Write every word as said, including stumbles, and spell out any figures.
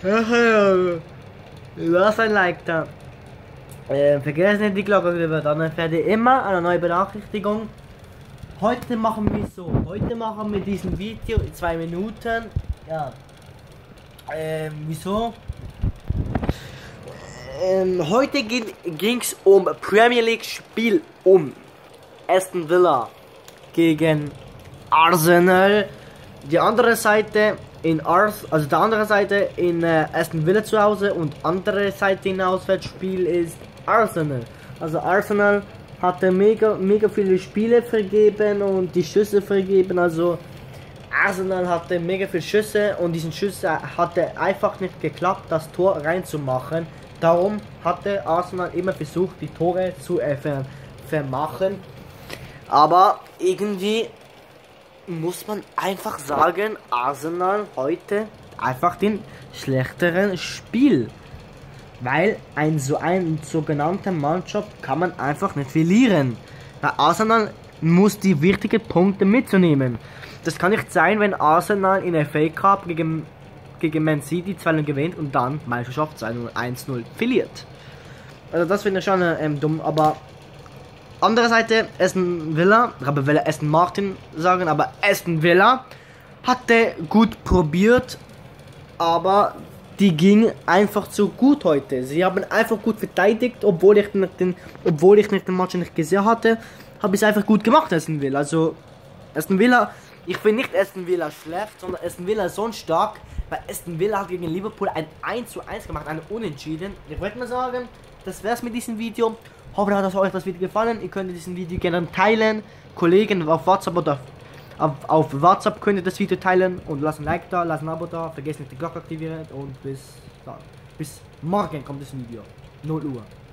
Lass ein Like da. Äh, vergesst nicht die Glocke drüber, dann erfährt ihr immer eine neue Benachrichtigung. Heute machen wir so. Heute machen wir diesen Video in zwei Minuten. Ja. Ähm, wieso? Ähm, heute ging es um Premier League Spiel um Aston Villa gegen Arsenal. Die andere Seite in Ars, also die andere Seite in äh, Aston Villa zu Hause und andere Seite in Auswärtsspiel ist Arsenal. Also Arsenal hatte mega mega viele Spiele vergeben und die Schüsse vergeben. Also Arsenal hatte mega viele Schüsse und diesen Schüsse hatte einfach nicht geklappt, das Tor reinzumachen. Darum hatte Arsenal immer versucht, die Tore zu äh, ver vermachen. Aber irgendwie muss man einfach sagen, Arsenal heute einfach den schlechteren Spiel. Weil ein so ein sogenannter Mannschaft kann man einfach nicht verlieren. Weil Arsenal muss die wichtigen Punkte mitzunehmen. Das kann nicht sein, wenn Arsenal in der F A Cup gegen, gegen Man City zwei null gewinnt und dann Meisterschaft eins null verliert. Also das finde ich schon ähm, dumm, aber andere Seite, Aston Villa, ich will Aston Martin sagen, aber Aston Villa hatte gut probiert, aber die ging einfach zu gut heute. Sie haben einfach gut verteidigt, obwohl ich nicht den, obwohl ich nicht den Match nicht gesehen hatte, habe ich es einfach gut gemacht, Aston Villa. Also Aston Villa, ich finde nicht Aston Villa schlecht, sondern Aston Villa so stark, weil Aston Villa hat gegen Liverpool ein eins zu eins gemacht, ein Unentschieden. Ich wollte mal sagen, das wär's mit diesem Video. Hoffe, hat euch das Video gefallen. Ihr könnt diesen Video gerne teilen. Kollegen auf WhatsApp oder auf, auf WhatsApp könnt ihr das Video teilen und lasst ein Like da, lasst ein Abo da, vergesst nicht die Glocke aktivieren und bis dann. Bis morgen kommt das Video. null Uhr.